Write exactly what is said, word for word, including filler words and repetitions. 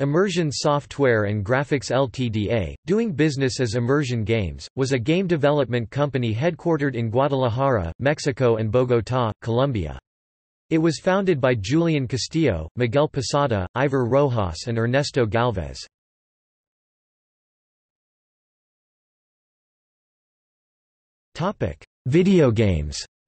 Immersion Software and Graphics Ltda, doing business as Immersion Games, was a game development company headquartered in Guadalajara, Mexico and Bogotá, Colombia. It was founded by Julian Castillo, Miguel Posada, Ivor Rojas and Ernesto Galvez. Video games.